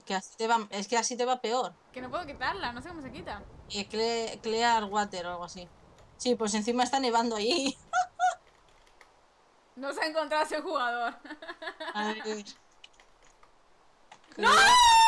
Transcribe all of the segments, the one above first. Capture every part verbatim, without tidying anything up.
Que así te va, es que así te va peor. Que no puedo quitarla, no sé cómo se quita. Y cle, clear water o algo así. Sí, pues encima está nevando ahí. No se ha encontrado ese jugador. A ver. ¡No!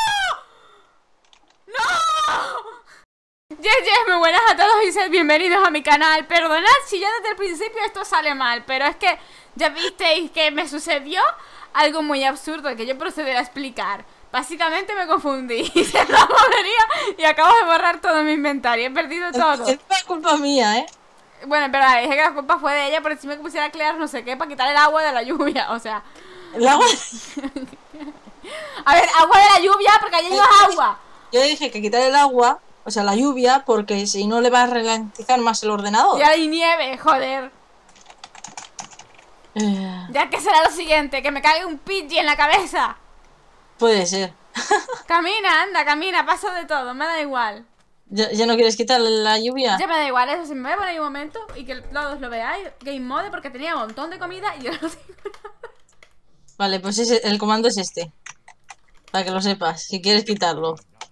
Yes, yes, muy buenas a todos y sed bienvenidos a mi canal. Perdonad si ya desde el principio esto sale mal, pero es que ya visteis que me sucedió algo muy absurdo que yo procederé a explicar. Básicamente me confundí, hice la movería y acabo de borrar todo mi inventario, he perdido todo. Es culpa mía, ¿eh? Bueno, en verdad, dije que la culpa fue de ella por encima que pusiera a clear no sé qué para quitar el agua de la lluvia, o sea... El agua... A ver, agua de la lluvia porque allí no es agua. Yo dije que quitar el agua, o sea, la lluvia, porque si no le va a ralentizar más el ordenador. Y hay nieve, joder. Eh... Ya que será lo siguiente, que me caiga un Pidgey en la cabeza. Puede ser. Camina, anda, camina, paso de todo, me da igual. ¿Ya, ya no quieres quitar la lluvia? Ya me da igual, eso sí, me voy a poner un momento y que todos lo veáis. Game mode porque tenía un montón de comida y yo no tengo nada. Vale, pues ese, el comando es este. Para que lo sepas, si quieres quitarlo.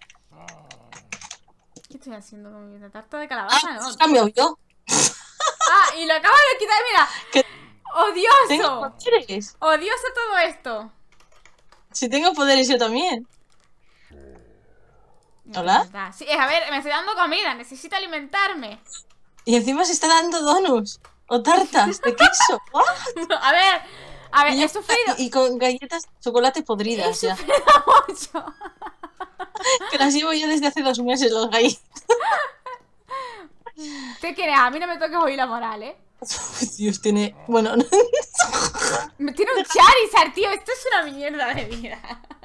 ¿Qué estoy haciendo con mi tarta de calabaza? Ah, No. pues cambiado yo. Ah, y lo acabo de quitar, mira. ¿Qué? ¡Odioso! Tengo poderes. ¡Odioso todo esto! Si tengo poderes yo también. ¿Hola? Sí, a ver, me estoy dando comida, necesito alimentarme. Y encima se está dando donuts. O tartas de queso. A ver, a ver, y, he sufrido. Y con galletas de chocolate podridas He ya. sufrido mucho. Que las llevo yo desde hace dos meses, los galletas. ¿Qué quieres? A mí no me toques oír la moral, ¿eh? Dios, tiene... Bueno... Me tiene un Charizard, tío. Esto es una mierda de vida.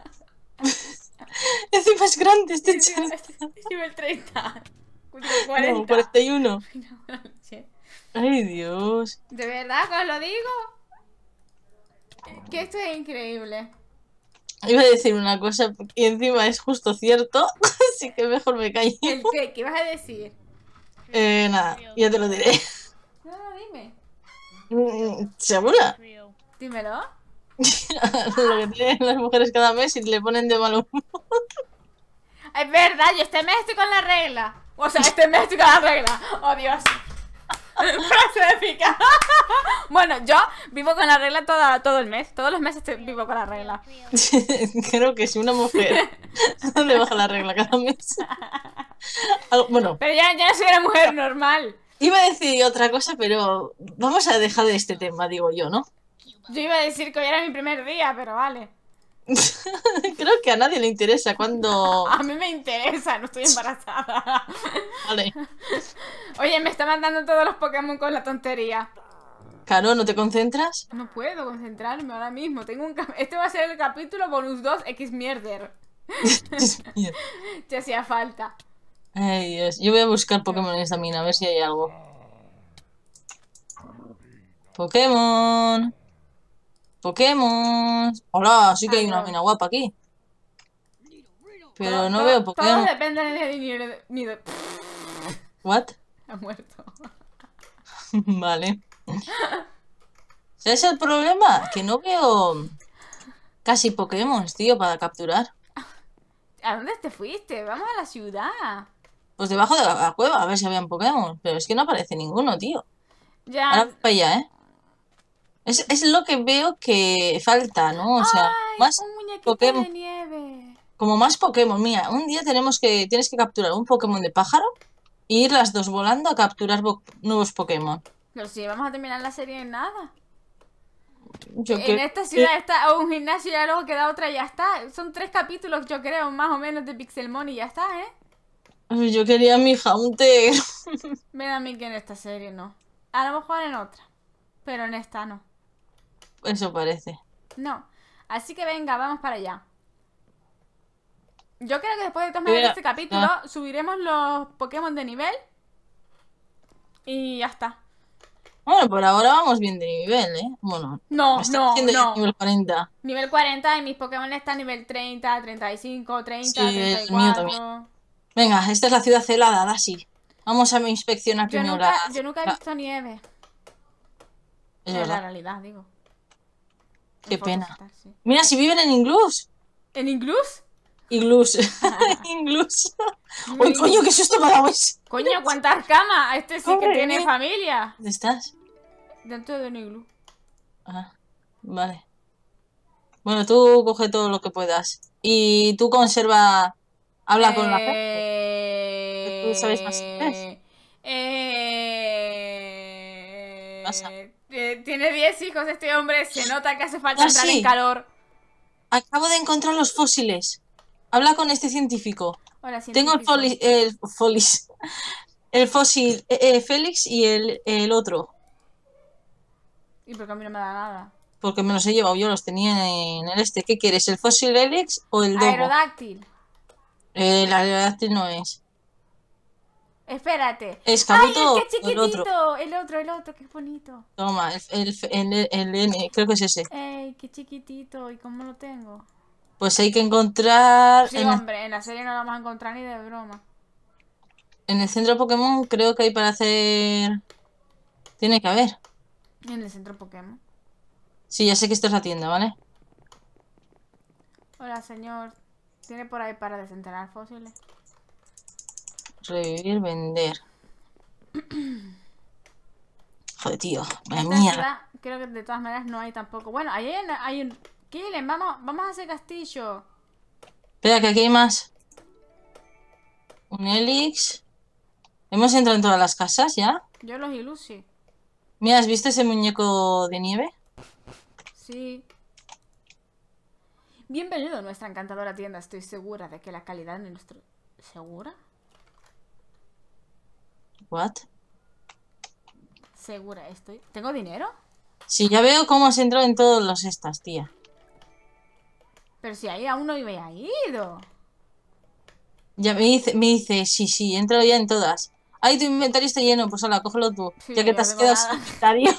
Encima es grande este Charizard. Es nivel treinta. cuarenta. No, cuarenta y uno. Ay, Dios. ¿De verdad que os lo digo? Que esto es increíble. Iba a decir una cosa y encima es justo cierto. Así que mejor me callo. ¿El qué? ¿Qué ibas a decir? Eh, nada, ya te lo diré. No, no, dime. ¿Segura? Dímelo. Lo que tienen las mujeres cada mes y le ponen de mal humor. Es verdad, yo este mes estoy con la regla. O sea, este mes estoy con la regla. Oh, Dios. Frase épica. Bueno, yo vivo con la regla toda, todo el mes. Todos los meses estoy, vivo con la regla. Creo que si una mujer no le baja la regla cada mes. Algo, bueno. Pero ya, ya no soy una mujer normal. Iba a decir otra cosa, pero vamos a dejar de este tema, digo yo, ¿no? Yo iba a decir que hoy era mi primer día, pero vale. Creo que a nadie le interesa cuando... A mí me interesa, no estoy embarazada. Vale. Oye, me está mandando todos los Pokémon con la tontería. Caro, ¿no te concentras? No puedo concentrarme ahora mismo. Tengo un cap- Este va a ser el capítulo bonus dos X Mierder. Te hacía falta. Ay, Dios. Yo voy a buscar Pokémon en esta mina, a ver si hay algo. Pokémon. Pokémon. Hola, sí que hay una mina guapa aquí. Pero todo, no todo, veo Pokémon. Todos dependen de dinero. Ni de... ¿What? Ha muerto. Vale. ¿Sabes el problema? Que no veo casi Pokémon, tío, para capturar. ¿A dónde te fuiste? Vamos a la ciudad. Pues debajo de la, la cueva, a ver si habían Pokémon. Pero es que no aparece ninguno, tío. Ya. Ahora para allá, ¿eh? Es, es lo que veo que falta, ¿no? O sea, ¡ay! más Un muñequito Pokémon. de nieve. Como más Pokémon. Mira, un día tenemos que tienes que capturar un Pokémon de pájaro e ir las dos volando a capturar nuevos Pokémon. Pero si vamos a terminar la serie en nada. Yo en que... esta ciudad está un gimnasio y ya luego queda otra y ya está. Son tres capítulos, yo creo, más o menos de Pixelmon y ya está, ¿eh? Yo quería mi Haunter. Me da a mí que en esta serie no. A lo mejor en otra. Pero en esta no. Eso parece. No. Así que venga, vamos para allá. Yo creo que después de terminar Mira, este capítulo ah. subiremos los Pokémon de nivel. Y ya está. Bueno, por ahora vamos bien de nivel, ¿eh? Bueno, No, me está no, diciendo no. nivel cuarenta. Nivel cuarenta y mis Pokémon están nivel treinta, treinta y cinco, treinta, Sí, treinta y el mío cuatro. también. Venga, esta es la ciudad helada, Dashi. Vamos a inspeccionar Yo primero nunca, la... yo nunca he la- visto nieve. Es En la verdad. realidad, digo. Qué En pena. fotos y tal, sí. Mira, si viven en Inglús. ¿En Inglús? Iglús. Iglús. ¡Uy, coño, qué susto me ha dado eso! Coño, ¿cuántas camas? Este sí que Hombre, tiene ¿eh? familia. ¿Dónde estás? Dentro de un iglú. Ah, vale. Bueno, tú coge todo lo que puedas. Y tú conserva... Habla con la gente. Que tú sabes más inglés. Eh... Eh... Pasa. eh, Tiene diez hijos este hombre. Se nota que hace falta Ah, entrar en sí. calor. Acabo de encontrar los fósiles. Habla con este científico. Hola, Tengo el, científico. foli- el folis. El fósil eh, eh, Félix y el, el otro. ¿Y por qué a mí no me da nada? Porque me los he llevado yo, los tenía en el este. ¿Qué quieres? ¿El fósil Félix o el dogo? Aerodáctil. Eh, la aerodáctil no es. Espérate. ¿Es ¡Ay, Kabuto el que es o el otro? chiquitito! El otro, el otro, que es bonito. Toma, el, el, el, el N, creo que es ese. ¡Ey, qué chiquitito! ¿Y cómo lo tengo? Pues hay que encontrar Sí, en el, hombre, en la serie no lo vamos a encontrar ni de broma. en el centro Pokémon, creo que hay para hacer... Tiene que haber. Y en el centro Pokémon. Sí, ya sé que esta es la tienda, ¿vale? Hola, señor. ¿Tiene por ahí para desenterrar fósiles? Revivir, vender. Joder, tío, vaya Esta mierda. ciudad, creo que de todas maneras no hay tampoco. Bueno, ahí hay, hay un... Killen, vamos, vamos a hacer castillo. Espera, que aquí hay más. Un Helix. ¿Hemos entrado en todas las casas ya? Yo los ilusi. Mira, ¿has visto ese muñeco de nieve? Sí. Bienvenido a nuestra encantadora tienda. Estoy segura de que la calidad de nuestro... ¿Segura? What? Segura estoy. ¿Tengo dinero? Sí, ya veo cómo has entrado en todos los estas, tía. Pero si ahí aún no había ido. Ya me dice, me dice, sí, sí, he entrado ya en todas. Ay, tu inventario está lleno, pues hola, cógelo tú. Sí, Ya que yo te has tengo quedado nada. sin inventario.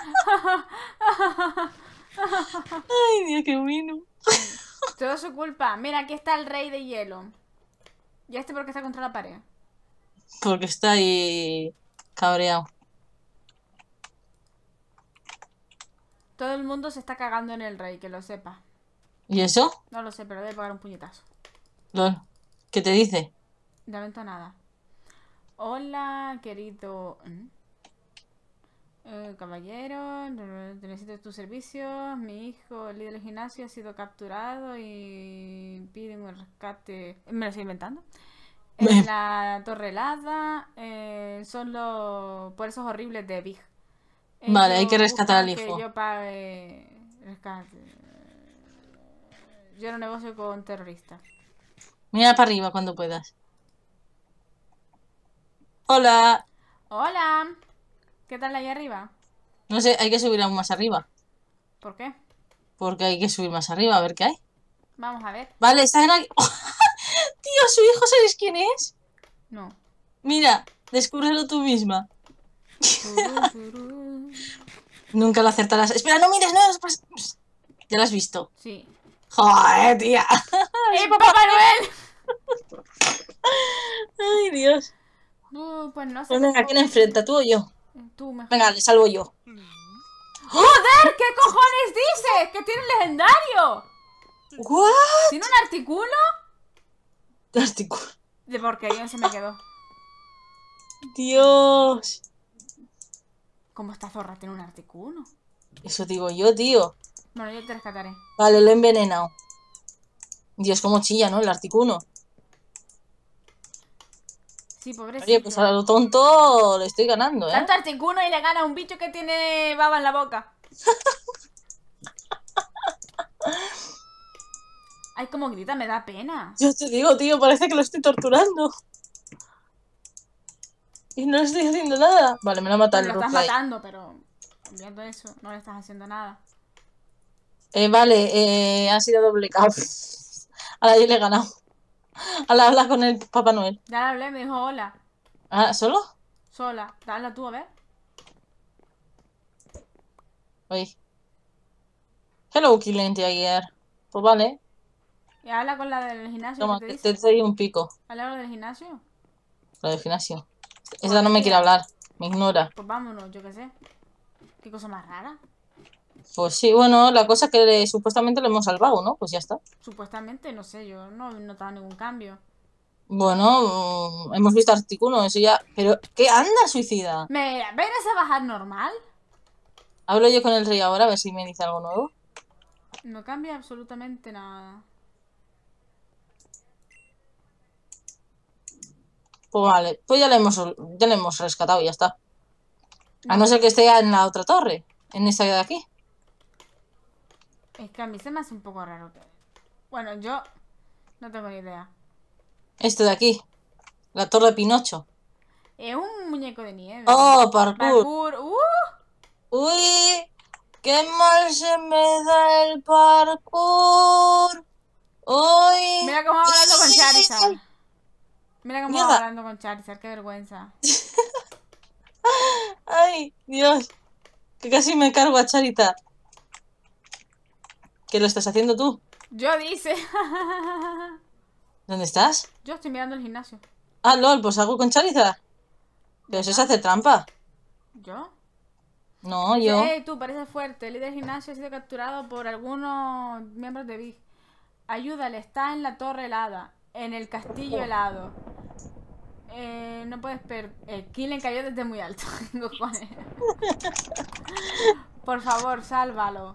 Ay, Dios, qué bueno. Todo su culpa. Mira, aquí está el rey de hielo. ¿Y este por qué está contra la pared? Porque está ahí cabreado. Todo el mundo se está cagando en el rey, que lo sepa. ¿Y eso? No lo sé, pero debe pagar un puñetazo. Lol. ¿Qué te dice? Lamento nada. Hola, querido... ¿Mm? Eh, caballero, necesito tus servicios. Mi hijo, el líder del gimnasio, ha sido capturado y piden un rescate. Me lo estoy inventando. En la torre helada eh, son los por esos horribles de Big. Vale, hay Ellos que rescatar al buscan hijo. Que yo pague rescate. Yo no negocio con terroristas. Mira para arriba cuando puedas. Hola. Hola. ¿Qué tal ahí arriba? No sé, hay que subir aún más arriba. ¿Por qué? Porque hay que subir más arriba a ver qué hay. Vamos a ver. Vale, están aquí. Tío, su hijo, ¿sabes quién es? No. Mira, descúbrelo tú misma. Turú, turú. Nunca lo acertarás. Espera, no mires, no. Ya lo has visto. Sí. Joder, tía. ¡Eh, Papá Noel! Ay, Dios. Uh, pues no sé. Pues venga, ¿quién enfrenta, tú o yo? Tú mejor. Venga, le salvo yo. ¡Joder! ¿Qué cojones dices? ¡Que tiene un legendario! ¿What? ¿Tiene un artículo? Artículo. De porquería se me quedó. Dios. ¿Cómo esta zorra tiene un artículo? Eso digo yo, tío. Bueno, yo te rescataré. Vale, lo he envenenado. Dios, cómo chilla, ¿no? El articuno. Sí, pobrecito. Oye, pues a lo tonto le estoy ganando, ¿eh? Tanto artículo y le gana a un bicho que tiene baba en la boca. Ay, como grita, me da pena. Yo te digo, tío, parece que lo estoy torturando. Y no le estoy haciendo nada. Vale, me lo ha matado Pero el lo estás Rookfly. matando, pero viendo eso, no le estás haciendo nada. Eh, vale, eh, ha sido doble K. Ahora yo le he ganado. Ahora habla con el Papá Noel. Ya le hablé, me dijo hola. Ah, ¿solo? Sola. Dale tú, a ver. Oye. Hello, Kilente ayer. Pues vale. Y habla con la del gimnasio. Toma, ¿Qué te te, dice? te doy un pico. ¿Habla con la del gimnasio? La del gimnasio. Esa no me quiere hablar. Me ignora. Pues vámonos, yo qué sé. ¿Qué cosa más rara? Pues sí, bueno, la cosa es que le- supuestamente lo hemos salvado, ¿no? Pues ya está. Supuestamente, no sé, yo no he notado ningún cambio. Bueno, mm, hemos visto Articuno, eso ya. Pero, ¿qué anda, suicida? ¿Me vienes a bajar normal? Hablo yo con el rey ahora a ver si me dice algo nuevo. No cambia absolutamente nada. Pues vale, pues ya le hemos, ya le hemos rescatado y ya está. A no No, ser que esté en la otra torre, en esta de aquí. es que a mí se me hace un poco raro que... Bueno, yo no tengo ni idea. Este de aquí, la torre de Pinocho. Es un muñeco de nieve. ¡Oh, parkour! Parkour. ¡Uh! ¡Uy! ¡Qué mal se me da el parkour! ¡Uy! Mira cómo va hablando con Charizard. Mira cómo va Mierda. hablando con Charizard, qué vergüenza. ¡Ay, Dios! Que casi me cargo a Charizard. ¿Qué lo estás haciendo tú? Yo dice. ¿Dónde estás? Yo estoy mirando el gimnasio. Ah, lol, pues hago con Charizard. Pero eso es hacer trampa. ¿Yo? No, yo. Hey, tú, pareces fuerte. El líder del gimnasio ha sido capturado por algunos miembros de Big. Ayúdale, está en la torre helada. En el castillo helado. Eh, no puedes per... El Killen cayó desde muy alto. Cojones. Por favor, sálvalo.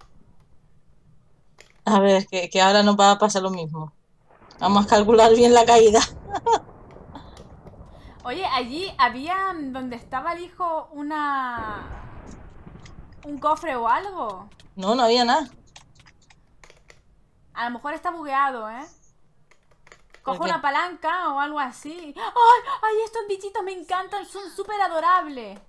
A ver, que, que ahora nos va a pasar lo mismo. Vamos a calcular bien la caída. Oye, allí había donde estaba el hijo una... un cofre o algo. No, no había nada. A lo mejor está bugueado, ¿eh? Coge ¿Por qué? una palanca o algo así. ¡Ay! ¡Ay! Estos bichitos me encantan. Son súper adorables.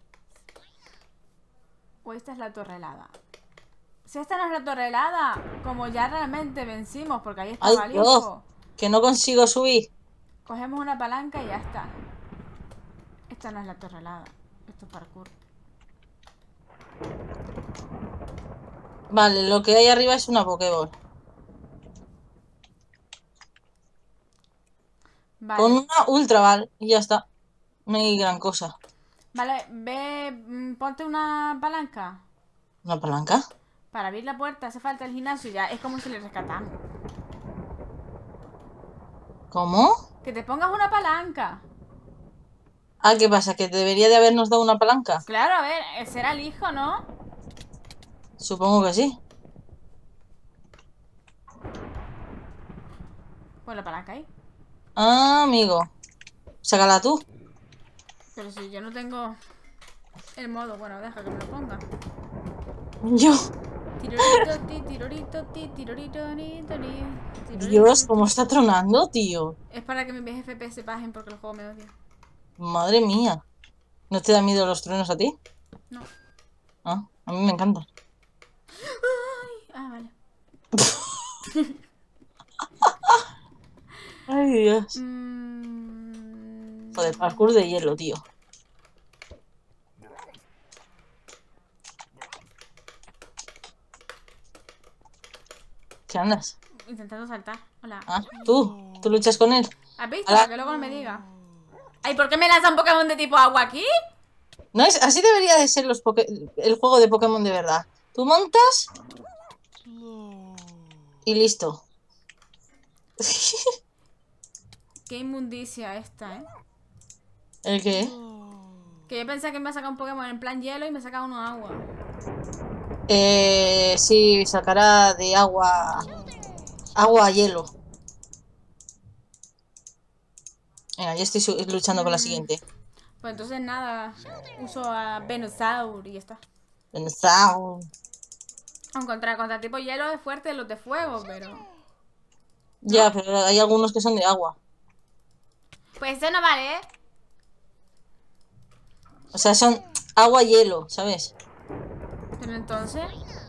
O esta es la torre helada. Si esta no es la torre helada, como ya realmente vencimos, porque ahí estaba Ay, el Dios, hijo. que no consigo subir. Cogemos una palanca y ya está. Esta no es la torre helada. Esto es parkour. Vale, lo que hay arriba es una Pokéball. Vale. Con una Ultra Ball y ya está. No hay gran cosa. Vale, ve, mm, ponte una palanca. ¿Una palanca? Para abrir la puerta hace falta el gimnasio ya. Es como si le rescatamos. ¿Cómo? Que te pongas una palanca. Ah, ¿qué pasa? ¿Que debería de habernos dado una palanca? Claro, a ver, será el hijo, ¿no? Supongo que sí. Pues la palanca ahí. Ah, amigo. Sácala tú. Pero si yo no tengo el modo, bueno, deja que me lo ponga. Yo. Tirorito, ti, tirorito, ti, tirorito, ni, to, ni, tirorito, Dios, ti. cómo está tronando, tío. Es para que mis F P se bajen porque el juego me odia. Madre mía. ¿No te da miedo los truenos a ti? No. Ah, a mí me encantan. Ay, ah, vale. Ay, Dios. Mm... Joder, parkour de hielo, tío. ¿Qué andas? Intentando saltar. Hola. Ah, tú. ¿Tú luchas con él? ¿Has visto? Hola. Que luego no me diga. Ay, ¿por qué me lanza un Pokémon de tipo agua aquí? No es, así debería de ser los poke- el juego de Pokémon de verdad. Tú montas y listo. Qué inmundicia esta, ¿eh? ¿El qué? Que yo pensé que me iba a sacar un Pokémon en plan hielo y me saca uno agua. Eh, sí, sacará de agua. Agua a hielo. Venga, yo estoy su- luchando con la siguiente. Pues entonces nada, uso a Venusaur y ya está. Pensao. Aunque contra, contra tipo hielo es fuerte los de fuego, pero... Ya, pero hay algunos que son de agua. Pues eso no vale, ¿eh? O sea, son agua-hielo, ¿sabes? Pero entonces...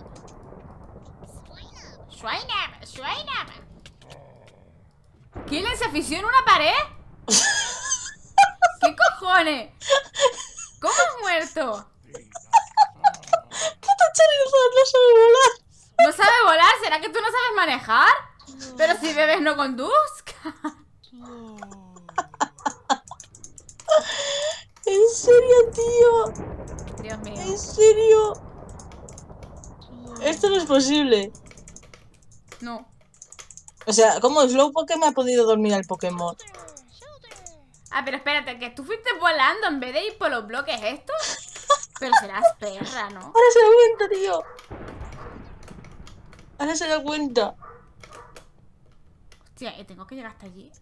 ¡Schweinam! ¡Schweinam! ¿Killen se aficionó a una pared? ¿Qué cojones? ¿Cómo has muerto? ¡Puta Charizard! ¡No sabe volar! ¿No sabe volar? ¿Será que tú no sabes manejar? Pero si bebes no conduzca. ¿En serio, tío? Dios mío. ¿En serio? Esto no es posible. No. O sea, ¿cómo Slowpoke me ha podido dormir al Pokémon? Ah, pero espérate, que tú fuiste volando en vez de ir por los bloques estos. Pero serás perra, ¿no? Ahora se da cuenta, tío. Ahora se da cuenta. Hostia, ¿y tengo que llegar hasta allí?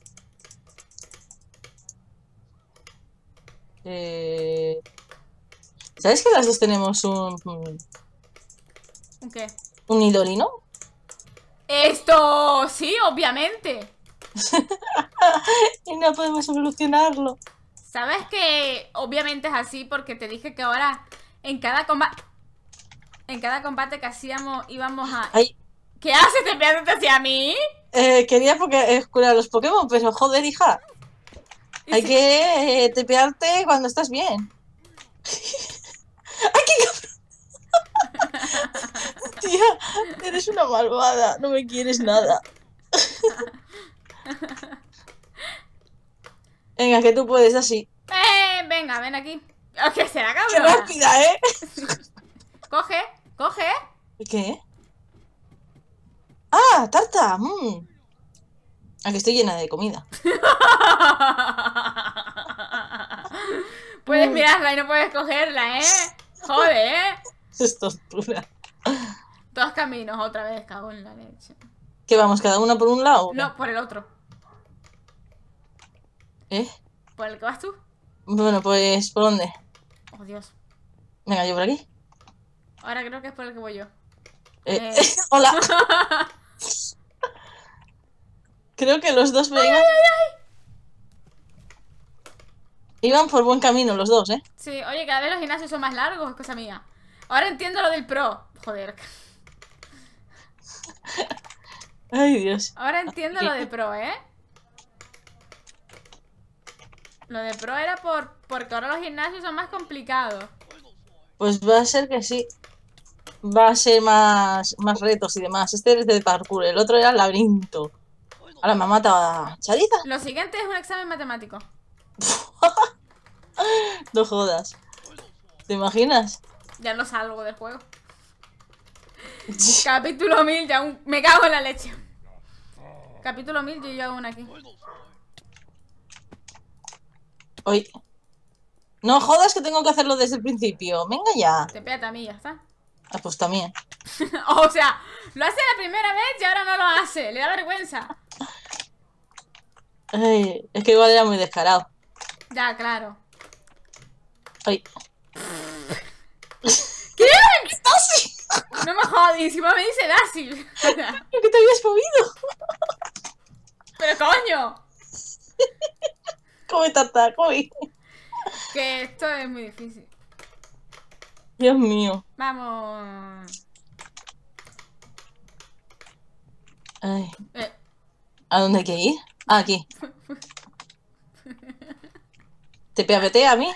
Eh... ¿Sabes que las dos tenemos un... ¿Un qué? un Nidorino? Esto, sí, obviamente. Y no podemos evolucionarlo. ¿Sabes que obviamente es así? Porque te dije que ahora en cada combate... En cada combate que hacíamos íbamos a... Ay, ¿Qué haces? ¿Te pegaste hacia mí? eh, quería porque, eh, curar a los Pokémon, pero joder, hija. ¿Y Hay si- que eh, tepearte cuando estás bien. ¡Ay, qué cabrón! Tía, eres una malvada. No me quieres nada. Venga, que tú puedes así. Eh, venga, ven aquí. Oh, ¿qué será, ¡Qué cabrona? rápida, eh! Coge, coge. ¿Qué? ¡Ah, tarta! Mm. Aquí estoy llena de comida. Puedes Mm. mirarla y no puedes cogerla, ¿eh? Joder. Es tortura. Dos caminos otra vez, cago en la leche. ¿Qué vamos, cada una por un lado? o qué? No, por el otro. ¿Eh? ¿Por el que vas tú? Bueno, pues, ¿por dónde? Oh, Dios. Venga, yo por aquí. Ahora creo que es por el que voy yo. Eh, Eh. ¡Hola! Creo que los dos me iban... Iban por buen camino los dos, ¿eh? Sí, oye, cada vez los gimnasios son más largos, es cosa mía. Ahora entiendo lo del pro. Joder. Ay, Dios. Ahora entiendo lo de pro, ¿eh? Lo de pro era por porque ahora los gimnasios son más complicados. Pues va a ser que sí. Va a ser más, más retos y demás. Este es de parkour, el otro era el laberinto. Ahora me ha matado a Charizard. Lo siguiente es un examen matemático. No jodas. ¿Te imaginas? Ya no salgo del juego. Capítulo mil, ya un... me cago en la leche. Capítulo mil, yo ya una aquí. Hoy. No jodas que tengo que hacerlo desde el principio. Venga ya. Te pégate a mí, ya está. Ah, pues también. O sea, lo hace la primera vez y ahora no lo hace. Le da vergüenza. Ay, es que igual era muy descarado. Ya, claro. Ay. ¿Qué? ¡Dasi! No me jodas, encima me dice Dasil. ¿Pero que te habías movido? Pero coño. Come tata, come. Que esto es muy difícil. Dios mío. Vamos. Ay. Eh, ¿A dónde hay que ir? Ah, aquí. ¿Te peapetea a mí?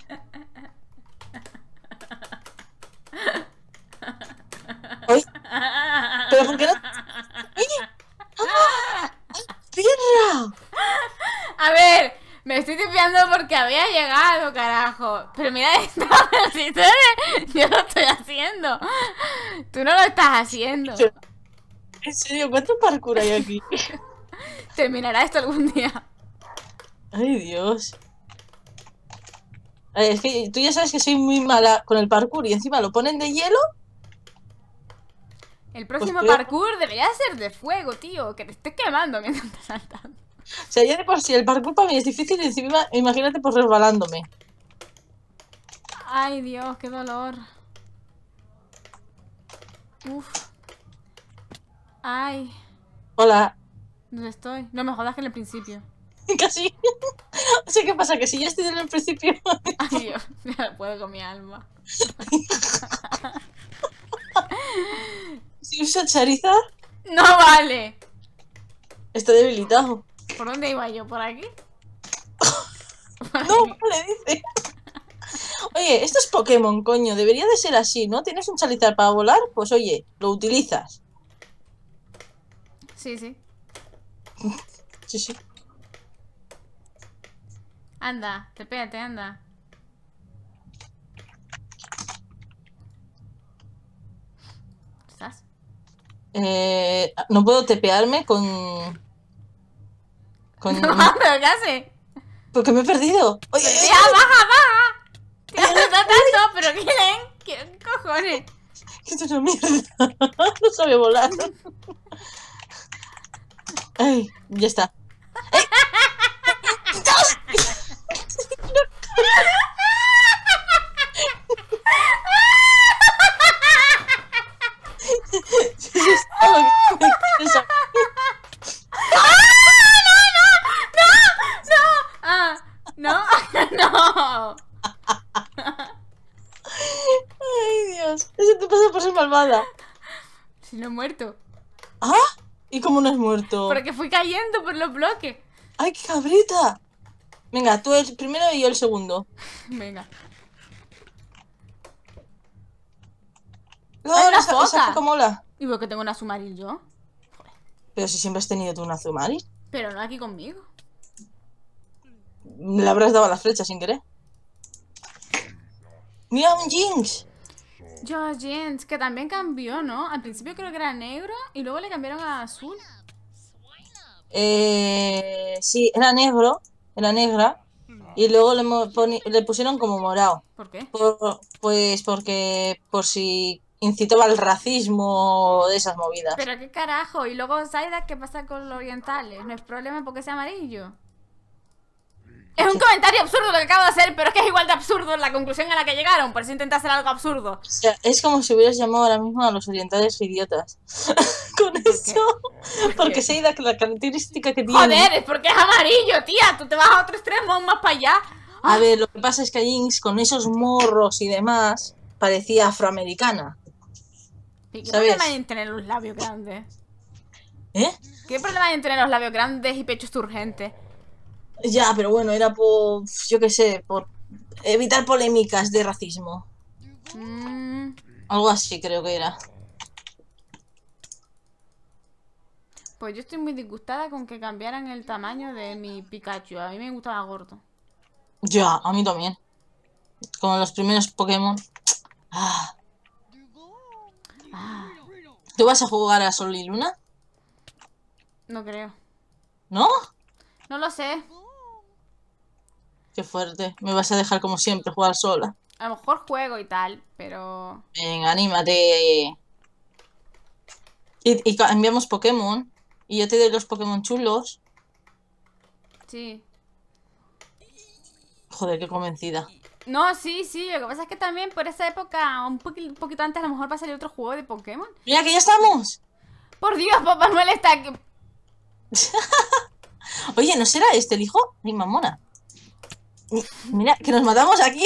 ¡Ay! ¿Pero por qué no? ¡Oye! ¡Ah! ¡Tierra! A ver, me estoy tipeando porque había llegado, carajo. Pero mira esta versión, yo lo estoy haciendo. Tú no lo estás haciendo. En serio, ¿cuánto parkour hay aquí? Terminará esto algún día. Ay, Dios. Ay, es que tú ya sabes que soy muy mala con el parkour y encima lo ponen de hielo. El próximo Pues creo- parkour debería ser de fuego, tío. Que te estés quemando mientras estás saltando. O sea, ya de por sí el parkour para mí es difícil y encima, imagínate, pues resbalándome. Ay, Dios, qué dolor. Uf. Ay, Hola. ¿dónde estoy? No me jodas que en el principio. Casi. O sea, ¿qué pasa? Que si ya estoy en el principio. Ay, Dios, ya no puedo con mi alma. Si usa Charizard, ¡No vale! está debilitado. ¿Por dónde iba yo? ¿Por aquí? Por No, aquí. no le dice. Oye, esto es Pokémon, coño. Debería de ser así, ¿no? ¿Tienes un Charizard para volar? Pues oye, lo utilizas. Sí, sí. Sí, sí. Anda, te pégate, anda. Eh, no puedo tepearme con... con... No, pero ¿qué hace? Porque me he perdido. Oye, Pues tía, baja, baja. Tía, no está tanto, pero ¿qué leen? ¿Qué cojones? esto es una mierda. No sabe volar. Ay, ya está. ¡Ey! Ah, no, no. Ay, Dios. Eso te pasa por ser malvada. Si no he muerto. ¿Ah? ¿Y cómo no has muerto? Porque fui cayendo por los bloques. ¡Ay, qué cabrita! Venga, tú el primero y yo el segundo. Venga. No, ¡Hay una esa, esa foca! foca mola. ¿Y por qué tengo un azumaril yo? Pero si siempre has tenido tú un azumari. Pero no aquí conmigo. Le habrás dado a la flecha sin querer. ¡Mira un Jinx! Yo, Jens, que también cambió, ¿no? Al principio creo que era negro y luego le cambiaron a azul. Eh, sí, era negro, era negra. Y luego le, mo- poni- le pusieron como morado. ¿Por qué? Por- pues porque por si incitaba al racismo de esas movidas. Pero qué carajo. Y luego Zaida, ¿qué pasa con los orientales? No es problema porque sea amarillo. Es un comentario absurdo lo que acabo de hacer, pero es que es igual de absurdo la conclusión a la que llegaron. Por eso intenté hacer algo absurdo. O sea, es como si hubieras llamado ahora mismo a los orientales idiotas. Con eso. Porque qué? Seida, la característica que tiene. Joder, es porque es amarillo, tía. Tú te vas a otro extremo, más para allá. A ver, lo que pasa es que Jinx, con esos morros y demás, parecía afroamericana. ¿Y qué ¿Sabes? problema hay en tener los labios grandes? ¿Eh? ¿Qué problema hay en tener los labios grandes y pechos turgentes? Ya, pero bueno, era por, yo qué sé, por evitar polémicas de racismo. Mm, Algo así creo que era. pues yo estoy muy disgustada con que cambiaran el tamaño de mi Pikachu. A mí me gustaba gordo. Ya, a mí también. Como los primeros Pokémon. Ah. Ah, ¿Tú vas a jugar a Sol y Luna? no creo. ¿No? No lo sé. Qué fuerte. Me vas a dejar como siempre jugar sola. A lo mejor juego y tal, pero... Venga, anímate. Y, y ca- enviamos Pokémon. Y yo te doy los Pokémon chulos. Sí. Joder, qué convencida. No, sí, sí. Lo que pasa es que también por esa época, un poqui- un poquito antes, a lo mejor va a salir otro juego de Pokémon. Mira que ya estamos. Por Dios, Papá Noel está aquí. Oye, ¿no será este el hijo? Ay, mamona. Mi- Mira, que nos matamos aquí.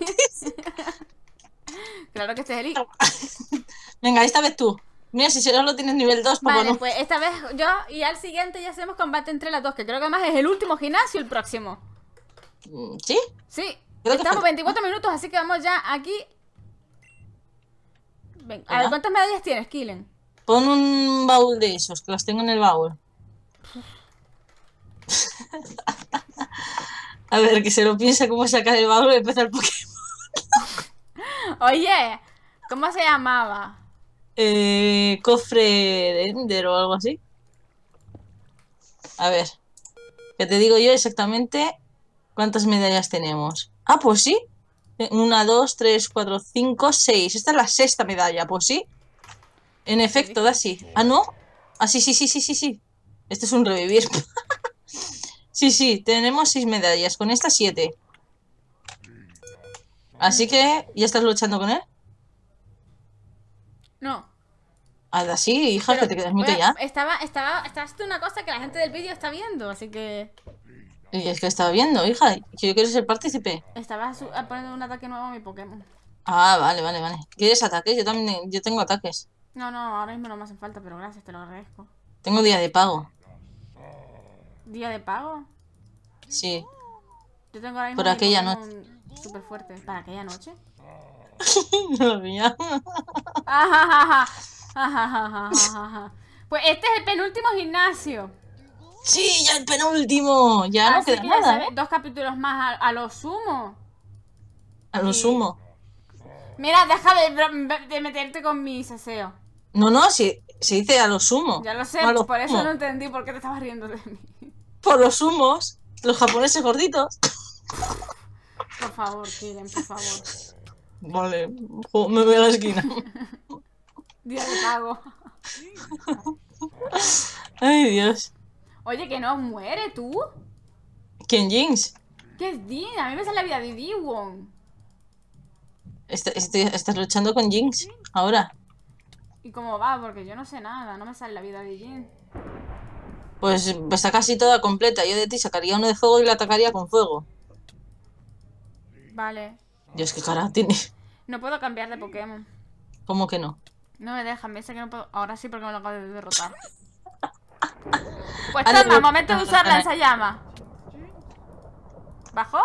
Claro que este es el hijo. Venga, esta vez tú. Mira, si solo tienes nivel dos, papá, Vale, no. pues esta vez yo y al siguiente ya hacemos combate entre las dos, que creo que además es el último gimnasio el próximo. Mm, ¿Sí? Sí, Creo que estamos fue- veinticuatro minutos, así que vamos ya aquí. Ven, a ver, Venga. ¿cuántas medallas tienes, Killen? Pon un baúl de esos, que los tengo en el baúl. A ver, que se lo piensa cómo sacar el baúl y empezar el Pokémon. Oye, ¿cómo se llamaba? Eh, cofre de Ender o algo así. A ver, que te digo yo exactamente cuántas medallas tenemos. Ah, pues sí. Una, dos, tres, cuatro, cinco, seis. Esta es la sexta medalla, pues sí. En efecto, da sí. Ah, ¿no? Ah, sí, sí, sí, sí, sí, sí. Este es un revivir. Sí, sí, tenemos seis medallas. Con esta, siete. Así que, ¿ya estás luchando con él? No. Ah, sí, hija, Pero, que te quedas muy bueno, ya. Estaba, estaba, estaba haciendo una cosa que la gente del vídeo está viendo, así que... Y es que estaba viendo, hija, que yo quiero ser partícipe. Estaba su- poniendo un ataque nuevo a mi Pokémon. Ah, vale, vale, vale. ¿Quieres ataques? Yo también, yo tengo ataques. No, no, ahora mismo no me hacen falta, pero gracias, te lo agradezco. Tengo día de pago. ¿Día de pago? Sí. Yo tengo ahora mismo Por mi aquella Pokémon súper fuerte. ¿Para aquella noche? No lo veía. Ajajaja. Ajajajajaja. Pues este es el penúltimo gimnasio. Sí, ya el penúltimo. Ya no Así queda que ya nada, sabes, ¿eh? dos capítulos más a, a lo sumo. A lo Sí. sumo. Mira, deja de, bro- de meterte con mi seseo. No, no, si, se dice a lo sumo. Ya lo sé, no a lo por eso sumo. no entendí por qué te estabas riendo de mí. Por los sumos. Los japoneses gorditos. Por favor, Kiren, por favor. Vale, jo, me voy a la esquina. Día de pago. Ay, Dios. Oye, que no muere tú. ¿Quién, Jinx? ¿Qué es Din? A mí me sale la vida de Diwon. Est- estoy- estás luchando con Jinx ahora. ¿Y cómo va? Porque yo no sé nada, no me sale la vida de Jin. Pues está casi toda completa. Yo de ti sacaría uno de fuego y la atacaría con fuego. Vale. Dios, qué cara tiene. No puedo cambiar de Pokémon. ¿Cómo que no? No me dejan, me dice que no puedo. Ahora sí porque me lo acabo de derrotar. Pues Vale, toma, pues, momento de usar vale. lanzallama. ¿Bajó?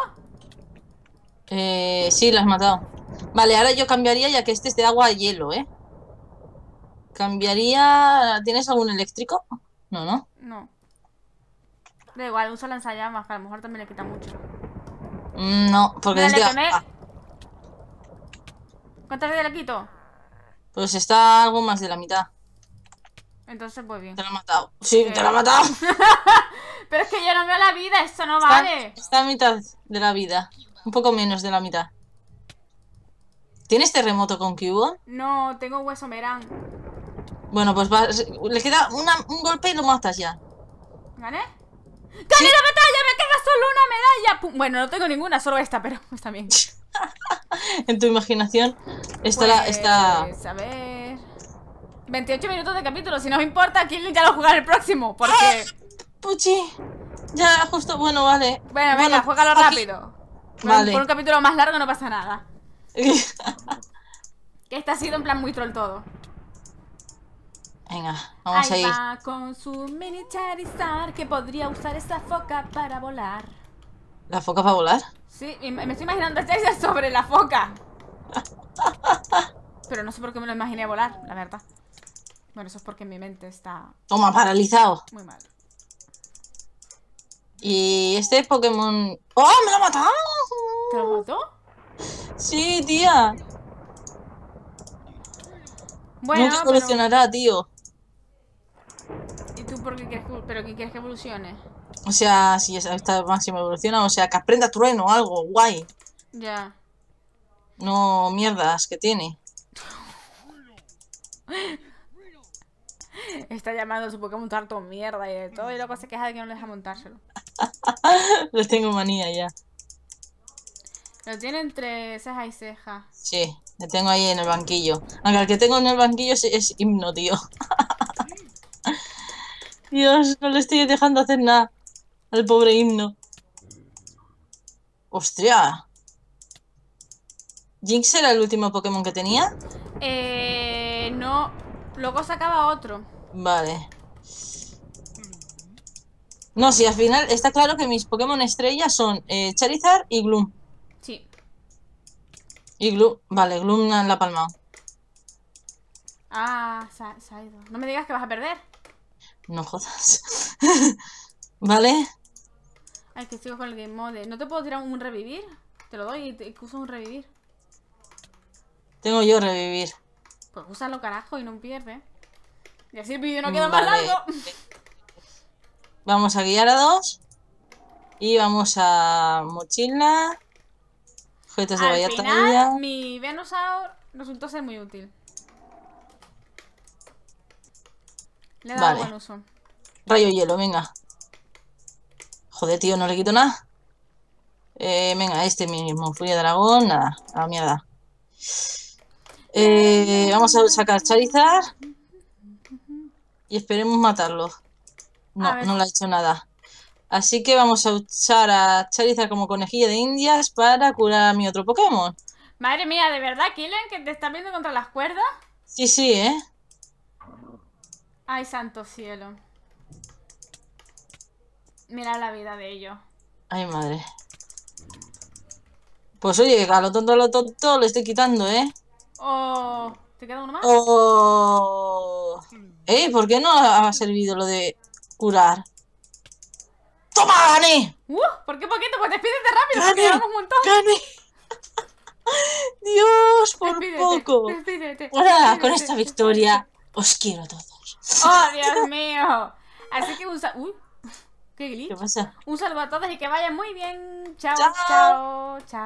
Eh, sí, la has matado. Vale, ahora yo cambiaría ya que este es de agua a hielo, ¿eh? Cambiaría... ¿Tienes algún eléctrico? No, no. No. Da igual, usa lanzallamas, que a lo mejor también le quita mucho. Mm, No, porque Mira, es le de quemé. agua. ¿Cuánta vida le quito? Pues está algo más de la mitad. Entonces, pues bien. Te la ha matado. Sí, Eh. te la ha matado. Pero es que yo no veo la vida, esto no Está, vale. está a mitad de la vida. Un poco menos de la mitad. ¿Tienes terremoto con Cubone? No, tengo hueso merán. Bueno, pues va, le queda una- un golpe y lo matas ya. ¿Gané? ¡Gané la batalla! ¡Me queda solo una medalla! Pum. Bueno, no tengo ninguna, solo esta, pero está bien. En tu imaginación estará, Pues, está... a ver... veintiocho minutos de capítulo, si no me importa, Killing ya lo jugará el próximo, porque... Puchi. Ya, justo, bueno, vale. Bueno, venga, juégalo aquí- rápido. Vale. Por un capítulo más largo no pasa nada. Que este ha sido en plan muy troll todo. Venga, vamos a Ahí ir. va con su mini Charizard, que podría usar esta foca para volar. ¿La foca para volar? Sí, y me me estoy imaginando a Charizard sobre la foca. Pero no sé por qué me lo imaginé volar, la verdad. Bueno, eso es porque mi mente está Toma, paralizado. muy mal. Y este Pokémon... ¡Oh, me lo ha matado! ¿Te lo mató? Sí, tía. Bueno, Nunca pero... evolucionará, tío. ¿Y tú por qué quieres que... pero qué quieres que evolucione? O sea, si esta esta máxima evoluciona, o sea, que aprenda trueno o algo, guay. Ya. No mierdas que tiene. Está llamando a su Pokémon tarto mierda y de todo, y luego se queja de que no le deja montárselo. Les tengo manía ya. Lo tiene entre ceja y ceja. Sí, le tengo ahí en el banquillo. Aunque el que tengo en el banquillo es, es himno, tío. Dios, no le estoy dejando hacer nada al pobre himno. ¡Hostia! ¿Jinx era el último Pokémon que tenía? Eh... No... Luego sacaba otro. Vale. No, sí, al final está claro que mis Pokémon estrellas son eh, Charizard y Gloom. Sí. Y Gloom, vale, Gloom la ha palmado. Ah, se ha, se ha ido. No me digas que vas a perder. No jodas. Vale. Ay, que sigo con el game mode. ¿No te puedo tirar un revivir? Te lo doy y te y uso un revivir. Tengo yo revivir. Pues úsalo, carajo, y no pierde. Y así el vídeo no queda más Vale. largo. Vamos a guiar a dos. Y vamos a mochila. Objetos de Al batalla. final, mi Venusaur resultó ser muy útil. Le he dado Vale. buen uso. Rayo hielo, venga. Joder, tío, no le quito nada. Eh, venga, este mismo. Furia dragón, nada. A la mierda. Eh, vamos a sacar Charizard. Y esperemos matarlo. No, A ver. no le ha hecho nada. Así que vamos a usar a Charizard como conejillo de indias para curar a mi otro Pokémon. Madre mía, ¿de verdad, Killen, que te estás viendo contra las cuerdas? Sí, sí, ¿eh? Ay, santo cielo. Mira la vida de ellos. Ay, madre. Pues oye, a lo tonto, a lo tonto le estoy quitando, ¿eh? Oh, ¿te queda uno más? Oh. ¿Eh? ¿Por qué no ha servido lo de curar? ¡Toma, gané! Uh, ¿por qué poquito? Pues despídete rápido, ¡Gané! porque llevamos un montón. ¡Gané! ¡Dios, por Despídete, poco! Despídete. Ahora, con despídete, esta victoria, Os quiero a todos. ¡Oh, Dios mío! Así que un saludo. Uy, qué glitch. ¿Qué pasa? Un saludo a todos y que vayan muy bien. Chao, Chao. chao, chao.